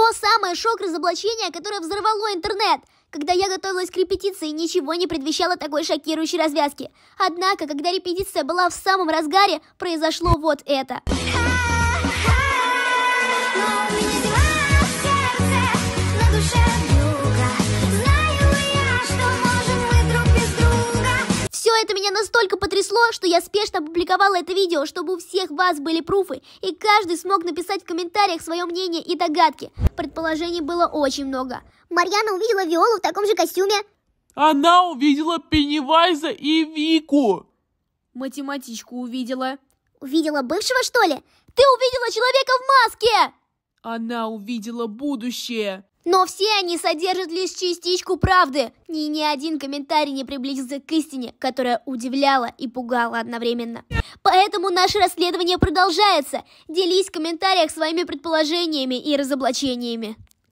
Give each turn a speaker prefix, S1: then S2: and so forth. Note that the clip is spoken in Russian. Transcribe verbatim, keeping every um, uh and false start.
S1: самое шок-разоблачение, которое взорвало интернет. Когда я готовилась к репетиции, ничего не предвещало такой шокирующей развязки. Однако, когда репетиция была в самом разгаре, произошло вот это. Все это меня настолько потрясло, что я спешно опубликовала это видео, чтобы у всех вас были пруфы, и каждый смог написать в комментариях свое мнение и догадки. Предположений было очень много.
S2: Марьяна увидела Виолу в таком же костюме.
S3: Она увидела Пеннивайза и Вику.
S1: Математичку увидела.
S2: Увидела бывшего, что ли?
S1: Ты увидела человека в маске!
S3: Она увидела будущее.
S1: Но все они содержат лишь частичку правды. Ни, ни один комментарий не приблизился к истине, которая удивляла и пугала одновременно. Поэтому наше расследование продолжается. Делись в комментариях своими предположениями и разоблачениями.